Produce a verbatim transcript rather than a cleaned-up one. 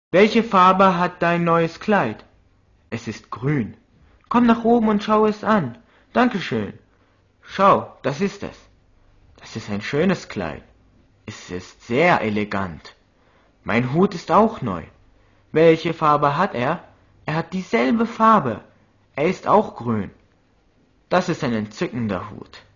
Welche Farbe hat dein neues Kleid? Es ist grün. Komm nach oben und schau es an. Dankeschön. Schau, das ist es. Das ist ein schönes Kleid. Es ist sehr elegant. Mein Hut ist auch neu. Welche Farbe hat er? Er hat dieselbe Farbe. Er ist auch grün. Das ist ein entzückender Hut.